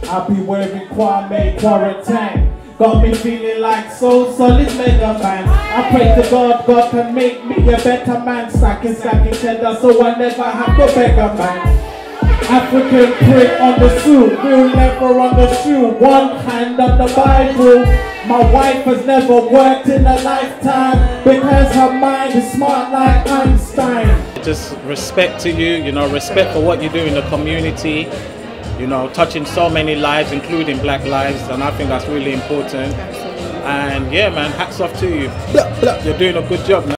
I'll be wearing Kwame quarantine. Got me feeling like so solid Mega Man. I pray to God, God can make me a better man. Stacking cheddar so I never have to beg a man. African print on the suit, real leather on the shoe, one hand on the Bible. My wife has never worked in a lifetime because her mind is smart like Einstein. Just respect to you, you know, respect for what you do in the community, you know, touching so many lives, including black lives, and I think that's really important. And yeah, man, hats off to you. You're doing a good job, man.